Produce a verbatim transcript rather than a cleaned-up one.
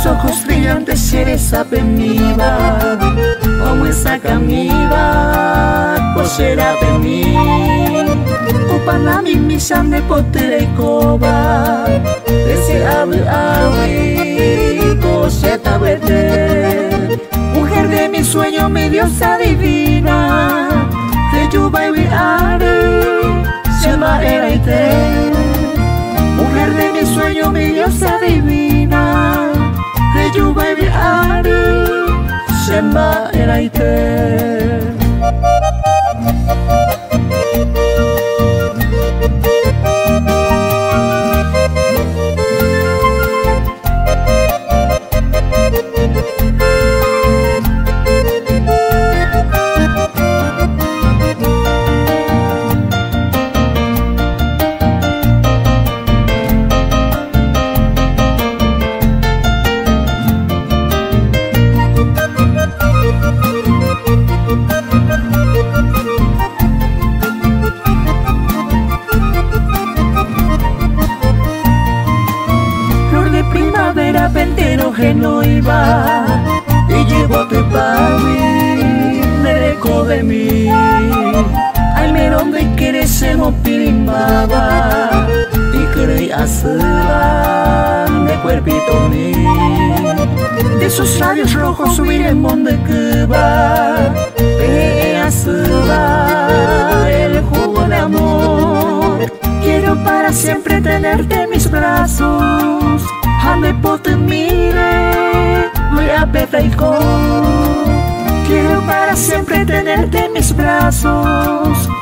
tus ojos brillantes cereza pemiva, como esa camiva, cosera pemi. Upanami misan de potere coba, ese ave ave, coseta vete. Mujer de mi sueño, mi diosa divina, de yuba y are, Shemba Eraite. Mujer de mi sueño, mi diosa divina, de yuba y are, Shemba Eraite. Primavera ventero genoiva y llevo tu paui mereco de mí al merón de querese mo pirimbaba y creí asila de cuerpito mí de sus labios rojos subir el monte que va pe asila el jugo de amor. Quiero para siempre tenerte en mis brazos. Ande pote mire, voy a peteco. Quiero para siempre tenerte en mis brazos.